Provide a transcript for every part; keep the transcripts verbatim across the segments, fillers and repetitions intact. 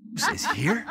Is here?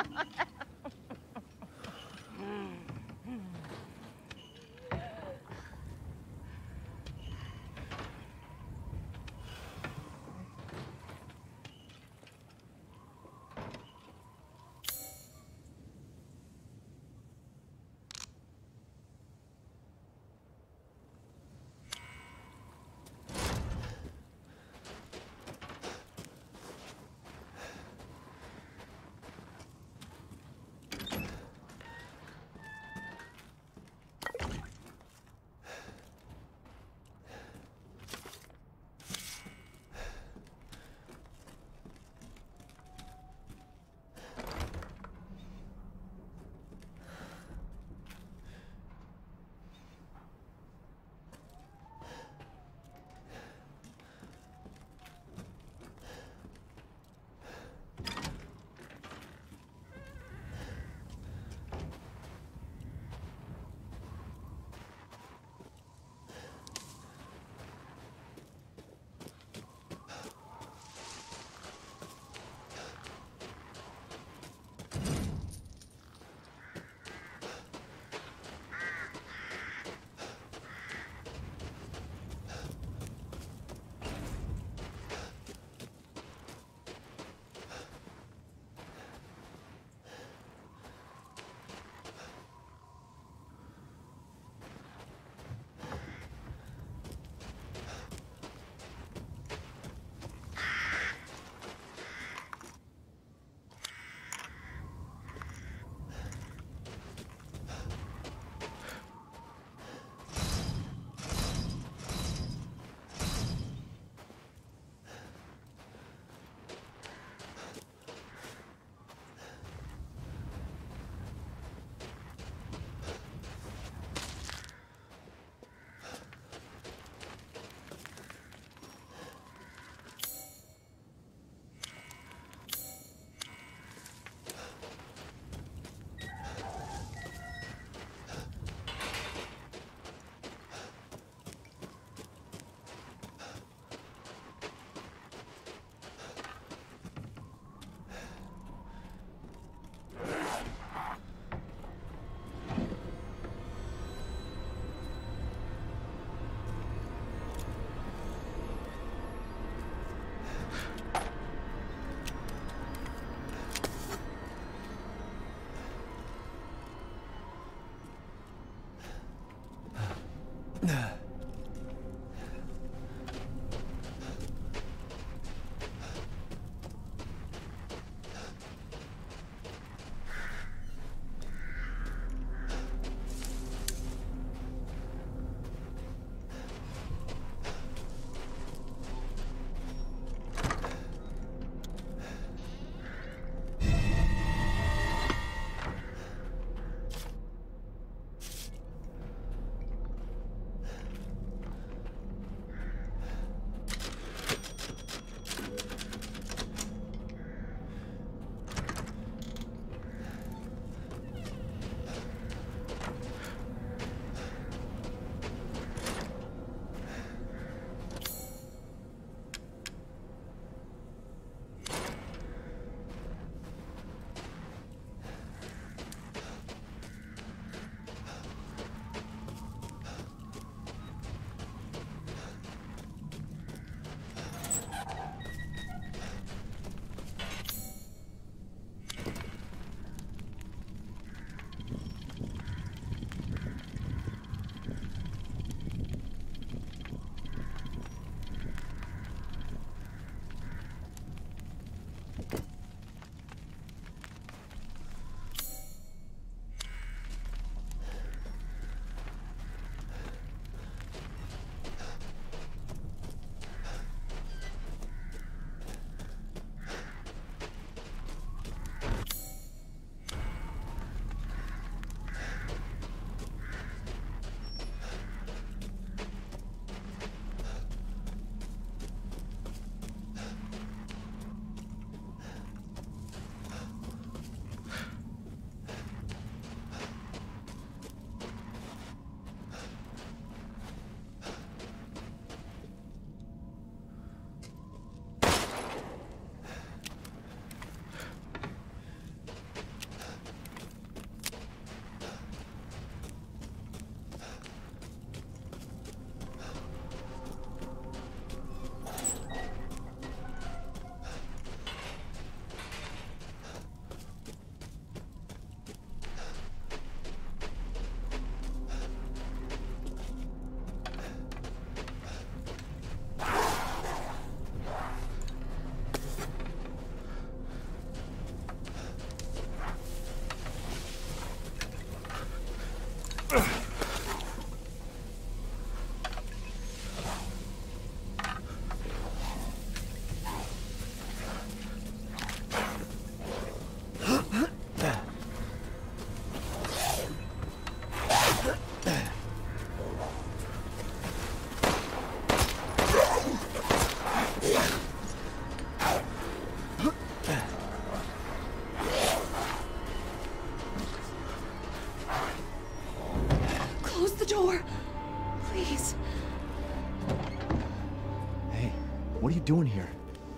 What are you doing here?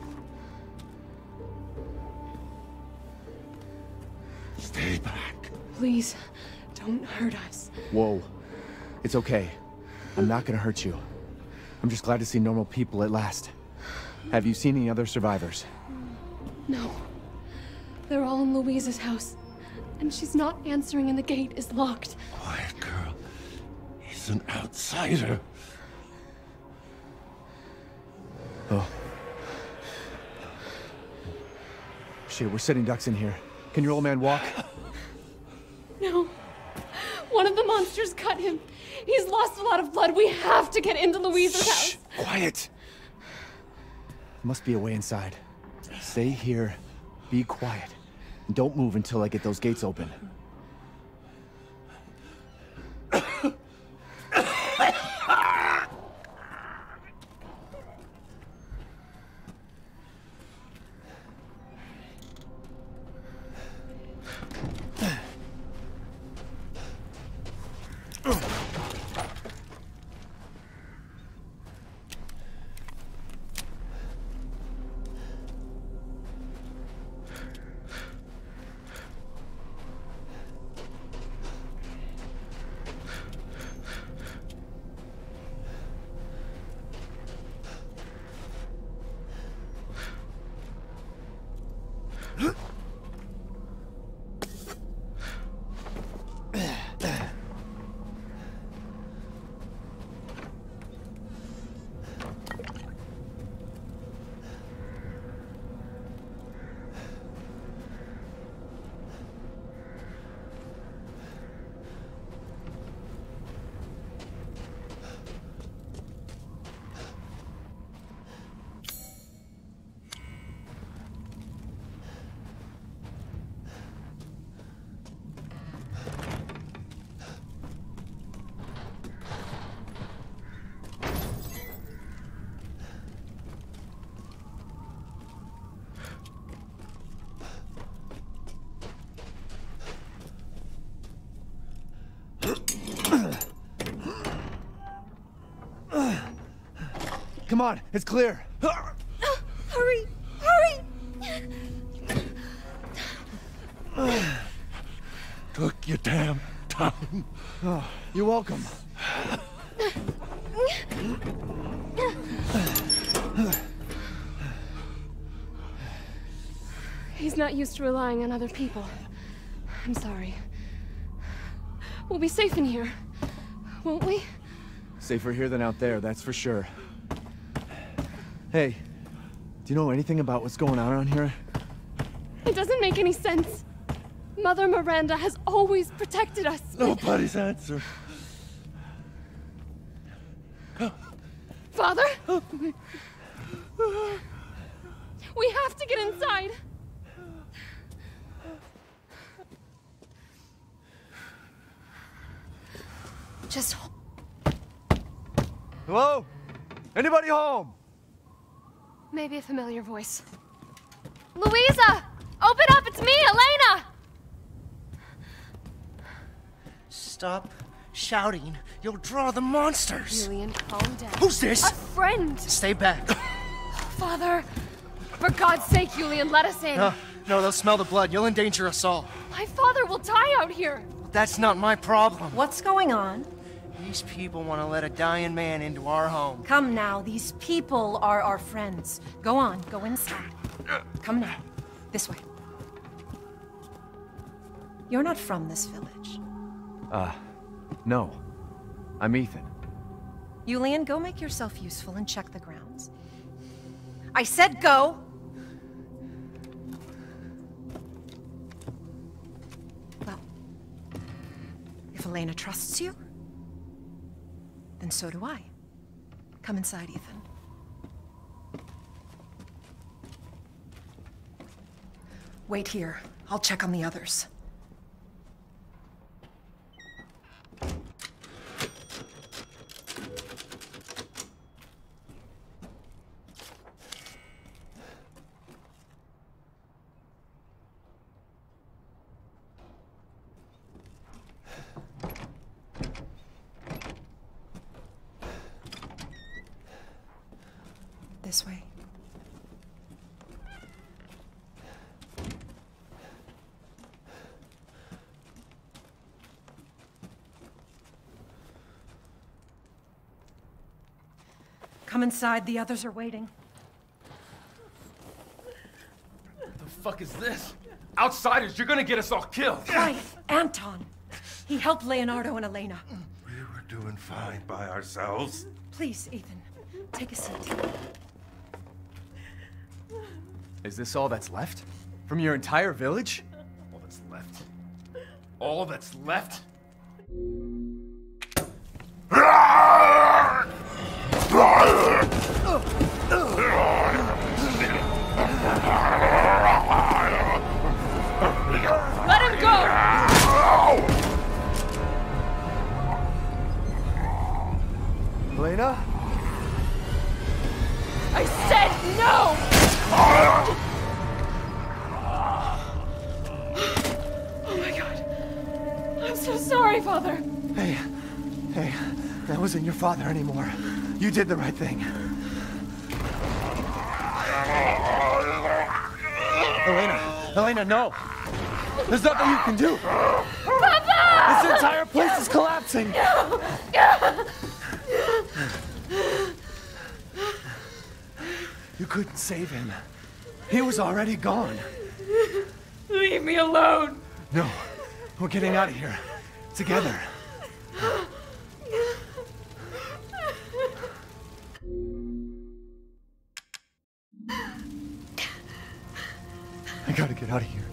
Stay back. Please, don't hurt us. Whoa. It's okay. I'm not gonna hurt you. I'm just glad to see normal people at last. Have you seen any other survivors? No. They're all in Louisa's house. And she's not answering and the gate is locked. Quiet, girl. He's an outsider. Oh. Shit, we're sitting ducks in here. Can your old man walk? No. One of the monsters cut him. He's lost a lot of blood. We have to get into Louisa's Shh, house. quiet. Must be a way inside. Stay here, be quiet, and don't move until I get those gates open. Come on, it's clear. Hurry! Hurry! Took your damn time. Oh, you're welcome. He's not used to relying on other people. I'm sorry. We'll be safe in here, won't we? Safer here than out there, that's for sure. Hey, do you know anything about what's going on around here? It doesn't make any sense. Mother Miranda has always protected us. Nobody's answer. Father? We have to get inside. Just... Hello? Anybody home? Maybe a familiar voice. Louisa! Open up! It's me, Elena! Stop shouting. You'll draw the monsters. Julian, calm down. Who's this? A friend! Stay back. Father! For God's sake, Julian, let us in. No, no, they'll smell the blood. You'll endanger us all. My father will die out here. That's not my problem. What's going on? These people want to let a dying man into our home. Come now, these people are our friends. Go on, go inside. Come now, this way. You're not from this village. Uh, no. I'm Ethan. Julian, go make yourself useful and check the grounds. I said go! Well, if Elena trusts you, then so do I. Come inside, Ethan. Wait here. I'll check on the others. This way. Come inside, the others are waiting. What the fuck is this? Outsiders, you're gonna get us all killed! Quiet! Anton! He helped Leonardo and Elena. We were doing fine by ourselves. Please, Ethan, take a seat. Is this all that's left? From your entire village? All that's left. All that's left? Let him go! Elena? I said no! Oh my god. I'm so sorry, Father. Hey, hey, that wasn't your father anymore. You did the right thing. Elena, Elena, no! There's nothing you can do! Papa! This entire place is collapsing! You couldn't save him. He was already gone. Leave me alone. No, we're getting out of here. Together. I gotta get out of here.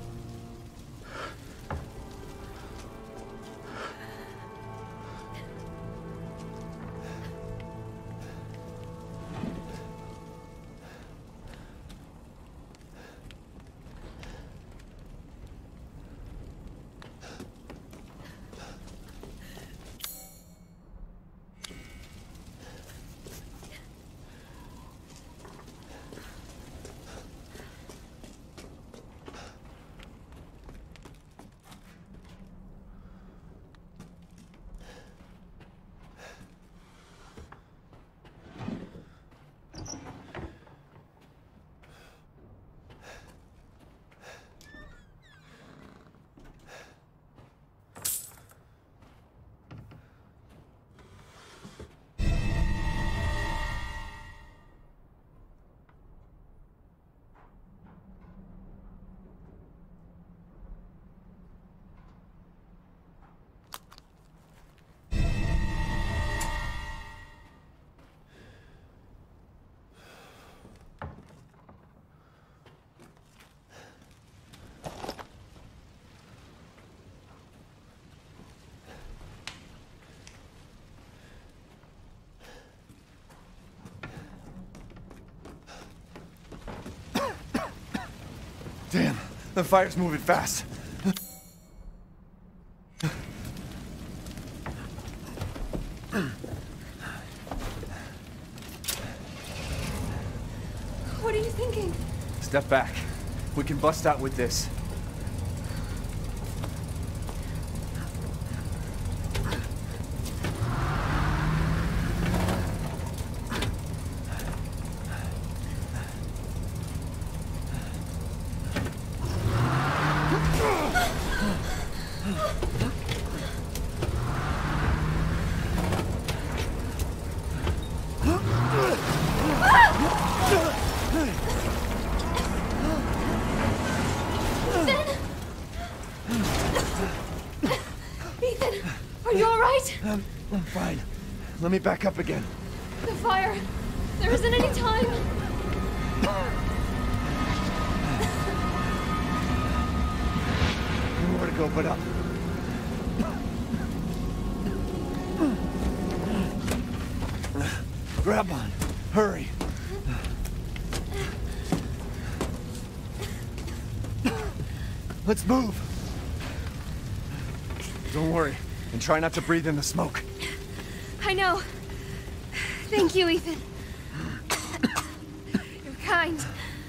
Damn, the fire's moving fast. What are you thinking? Step back. We can bust out with this. Ethan, are you all right? I'm, I'm fine. Let me back up again. The fire. There isn't any time. Nowhere to go but up. Grab on. Hurry. Let's move. Don't worry, and try not to breathe in the smoke. I know. Thank you, Ethan. You're kind.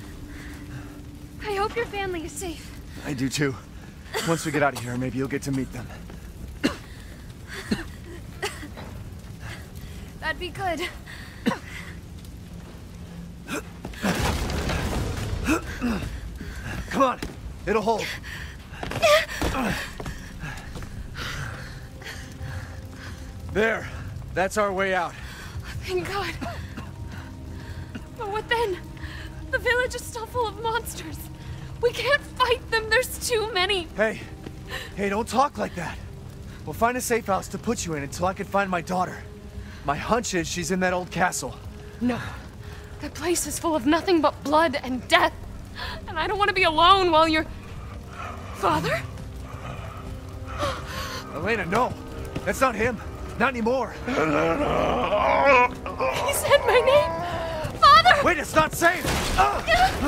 I hope your family is safe. I do too. Once we get out of here, maybe you'll get to meet them. That'd be good. Come on, it'll hold. There, that's our way out. Thank God. Ben, the village is still full of monsters. We can't fight them, there's too many. Hey, hey, don't talk like that. We'll find a safe house to put you in until I can find my daughter. My hunch is she's in that old castle. No, that place is full of nothing but blood and death. And I don't want to be alone while you're... Father? Elena, no. That's not him. Not anymore. He said my name! Father! Wait, it's not safe! Uh.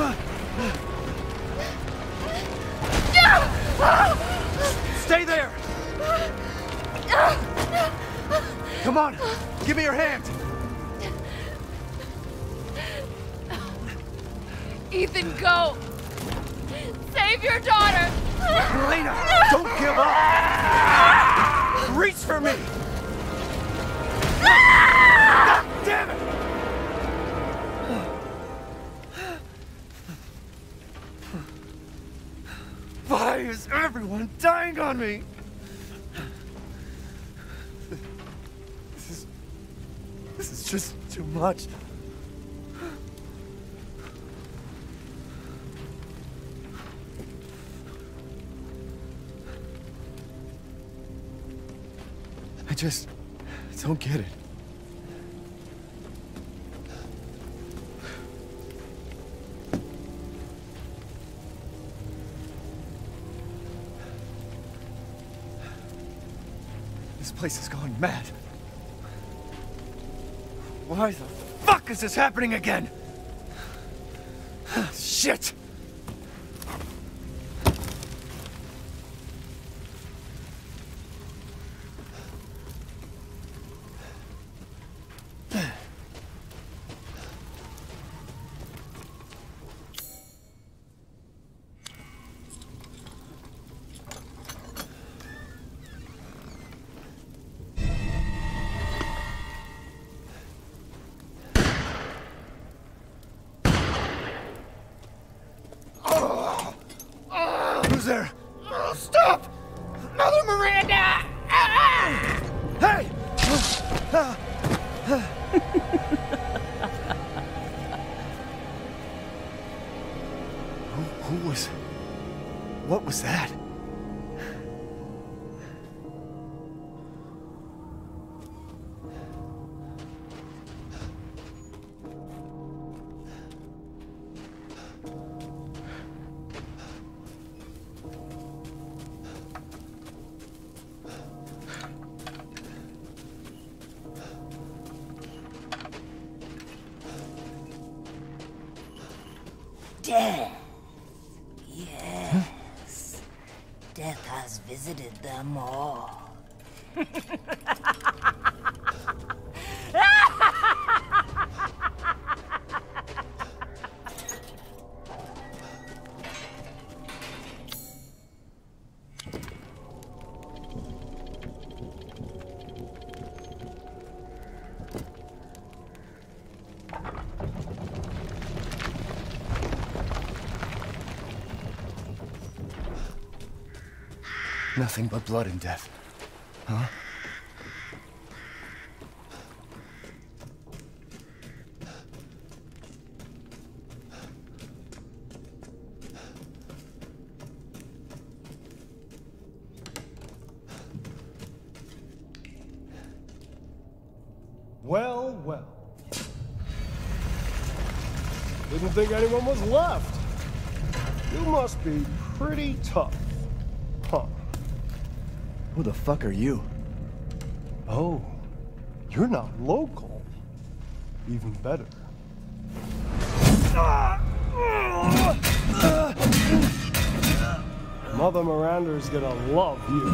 Stay there! Come on, give me your hand! Ethan, go! Save your daughter! Elena, don't give up! Reach for me! God damn it! Why is everyone dying on me? This is... This is just too much. I just don't get it. This place has gone mad. Why the fuck is this happening again? Shit! Who's there? Oh, stop! Mother Miranda! Hey! who, who was... What was that? Death. Yes. Death has visited them all. Nothing but blood and death. Huh? Well, well. Didn't think anyone was left. You must be pretty tough. Huh. Who the fuck are you? Oh, you're not local. Even better. Mother Miranda's gonna love you.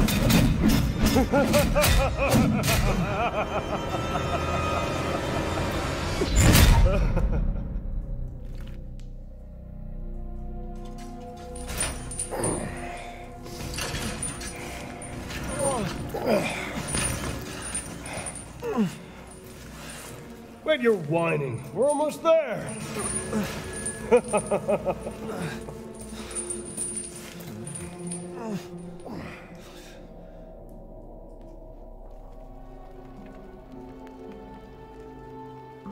Wait, you're whining. We're almost there.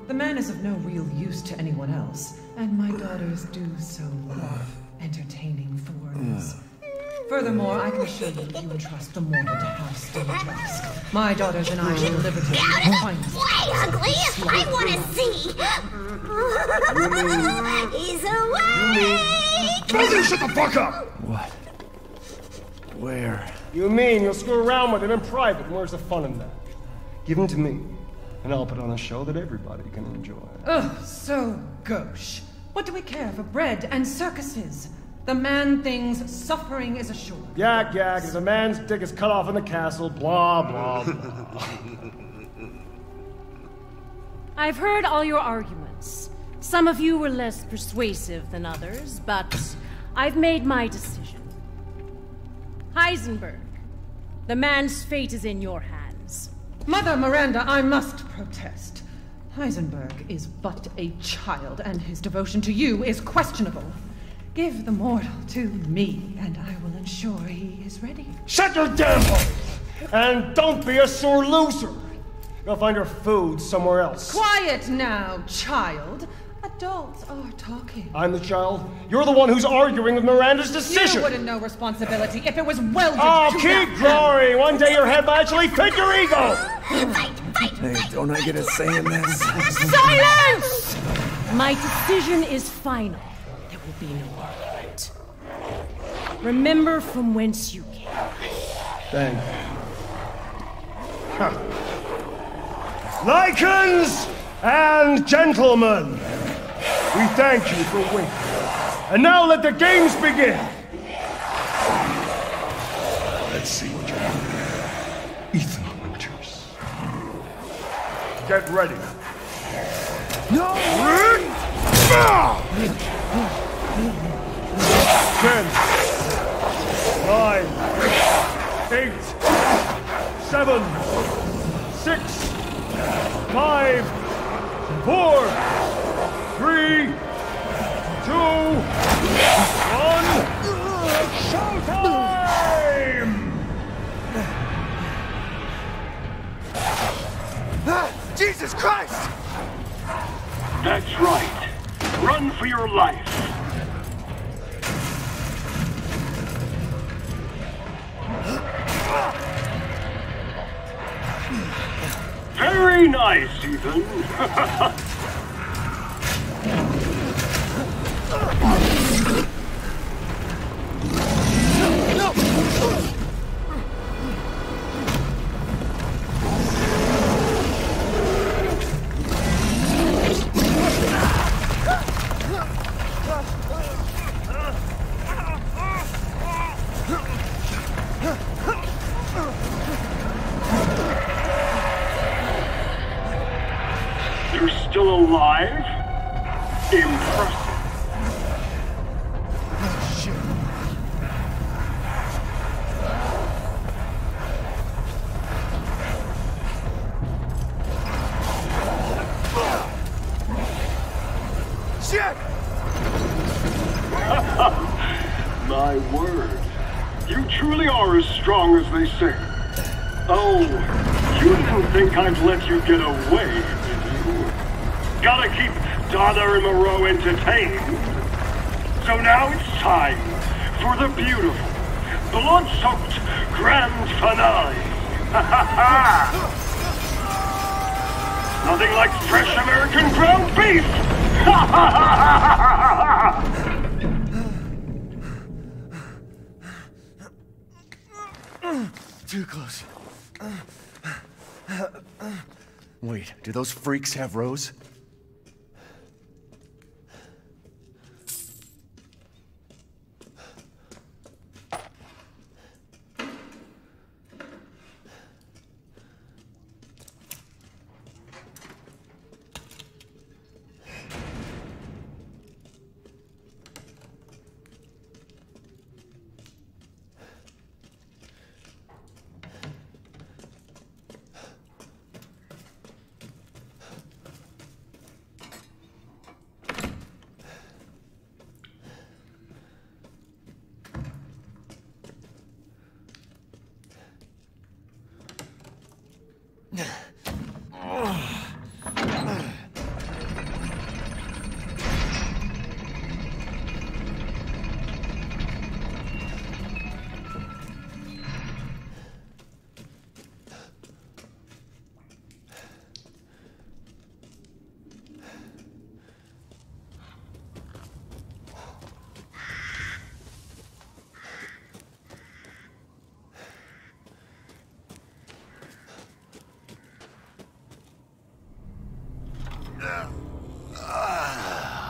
The man is of no real use to anyone else, and my daughters do so love entertaining foreigners. Furthermore, I can assure you that you entrust the mortal to House Dimitrescu. My daughters and I will deliver to you the finest. Way ugly! I want to see! He's awake! Told you to shut the fuck up! What? Where? You mean you'll screw around with him in private, and where's the fun in that? Give him to me, and I'll put on a show that everybody can enjoy. Ugh, so gauche. What do we care for bread and circuses? The man thinks suffering is assured. Yak yak, as a man's dick is cut off in the castle, blah blah blah. I've heard all your arguments. Some of you were less persuasive than others, but I've made my decision. Heisenberg, the man's fate is in your hands. Mother Miranda, I must protest. Heisenberg is but a child, and his devotion to you is questionable. Give the mortal to me, and I will ensure he is ready. Shut your damn hole! And don't be a sore loser! Go find your food somewhere else. Quiet now, child. Adults are talking. I'm the child. You're the one who's arguing with Miranda's decision. You wouldn't know responsibility if it was welded Oh, to keep that glory! One day your head might actually fit your ego! Hey, don't I get a say in this? Silence! My decision is final. There will be no argument. Remember from whence you came. Thank you. Huh. Lycans and gentlemen, we thank you for waiting. And now let the games begin! Let's see what you're doing. Ethan Winters. Get ready. No! Ten. Nine. Eight. Seven. Six. Five. Four. Three. Two. One. Showtime! Ah, Jesus Christ! That's right. Run for your life. Very nice, Ethan. You're still alive? Impressive. Shit! My word. You truly are as strong as they say. Oh, you didn't think I'd let you get away, did you? Gotta keep Donna and Moreau entertained. So now it's time for the beautiful, blood-soaked grand finale. Ha ha ha! Nothing like fresh American ground beef! Ha ha ha ha ha! Too close. Wait, do those freaks have Rose?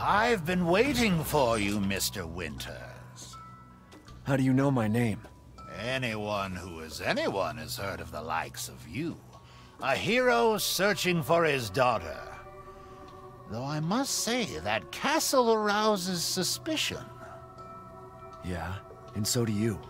I've been waiting for you, Mister Winters. How do you know my name? Anyone who is anyone has heard of the likes of you. A hero searching for his daughter. Though I must say, that castle arouses suspicion. Yeah, and so do you.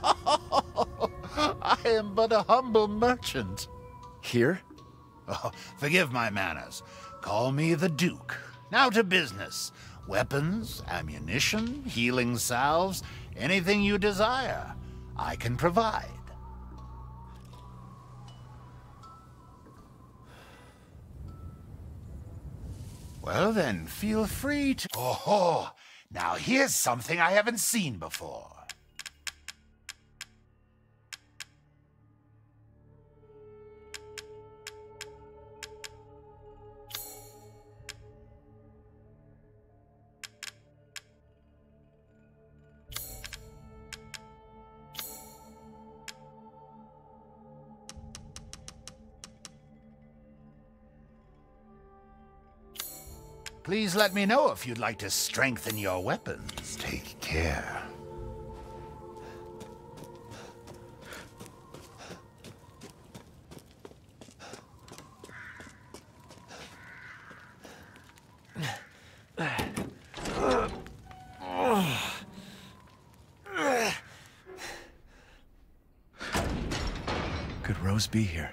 I am but a humble merchant. Here? Oh, forgive my manners. Call me the Duke. Now to business. Weapons, ammunition, healing salves, anything you desire, I can provide. Well then, feel free to... Oh, now here's something I haven't seen before. Please let me know if you'd like to strengthen your weapons. Take care. Could Rose be here?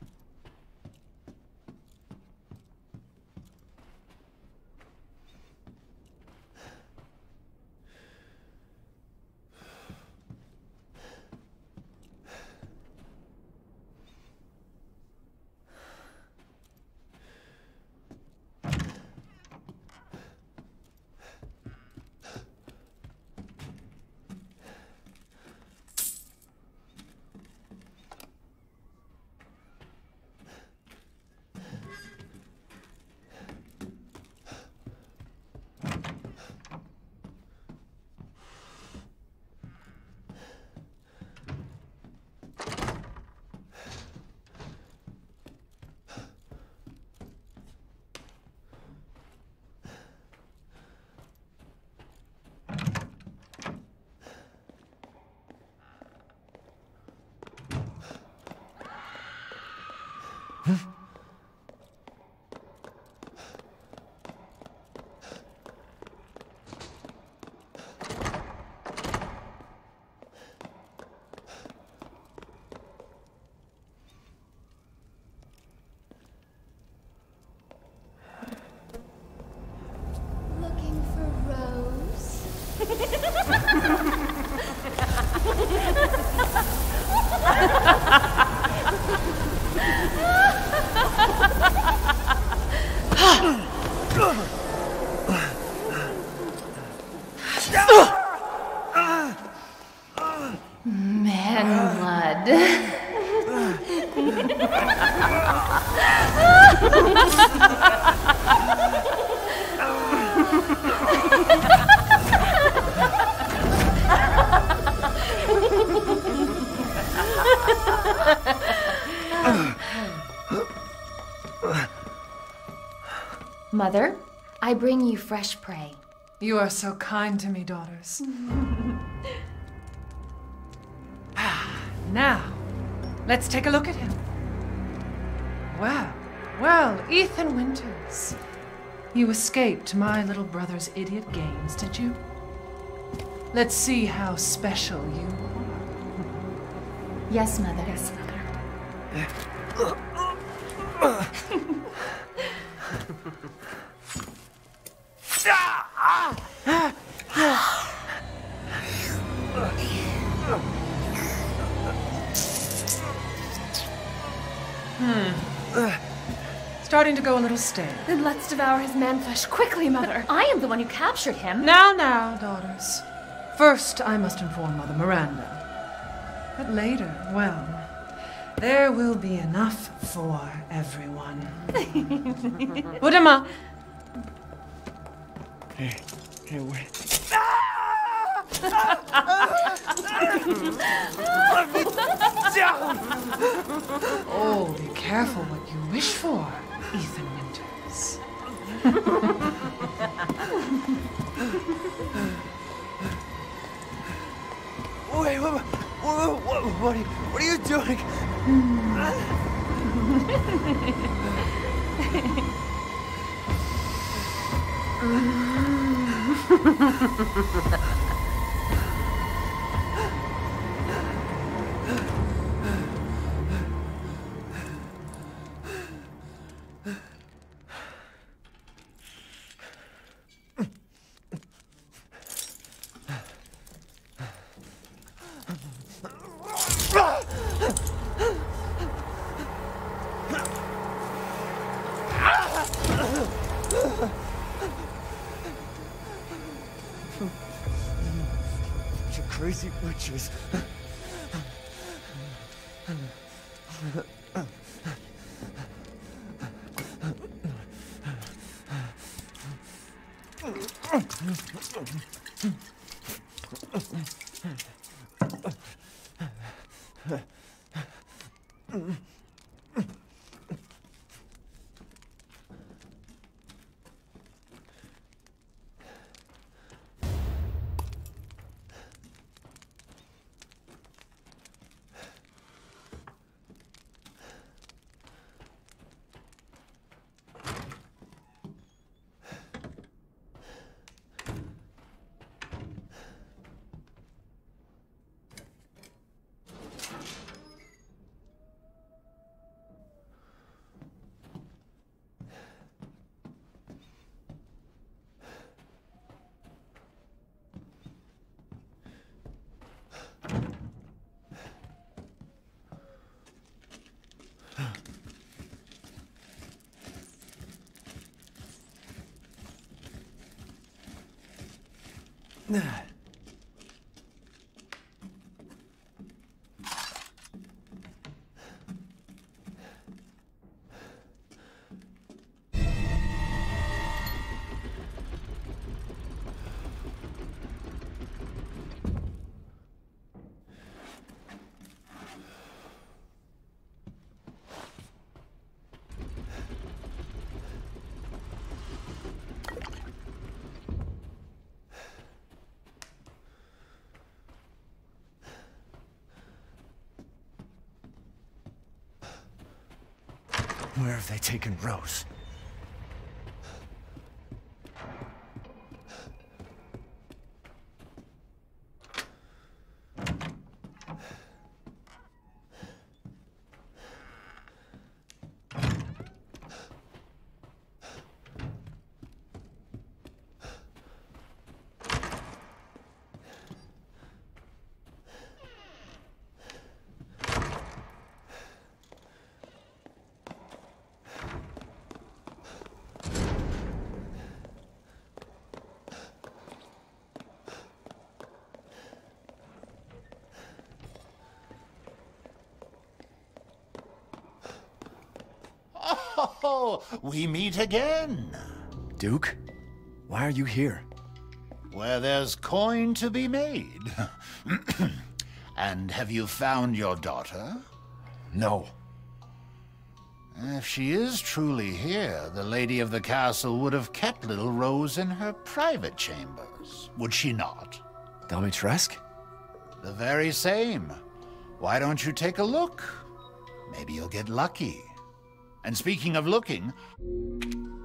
Looking for Rose? Man blood. Mother, I bring you fresh prey. You are so kind to me, daughters. Now, let's take a look at him. Well, well, Ethan Winters. You escaped my little brother's idiot games, did you? Let's see how special you are. Yes, Mother. Yes, Mother. Hmm. Starting to go a little stale. Then let's devour his man-flesh quickly, Mother. I am the one who captured him. Now, now, daughters. First, I must inform Mother Miranda. But later, well, there will be enough for everyone. Put him up. Hey, hey, wait. Oh, be careful what you wish for, Ethan Winters. Wait, what, what, what, what, are you, what are you doing? You crazy witches. Where have they taken Rose? Oh, we meet again. Duke, why are you here? Where there's coin to be made. And have you found your daughter? No. If she is truly here, the lady of the castle would have kept little Rose in her private chambers, would she not? Dimitrescu? The very same. Why don't you take a look? Maybe you'll get lucky. And speaking of looking,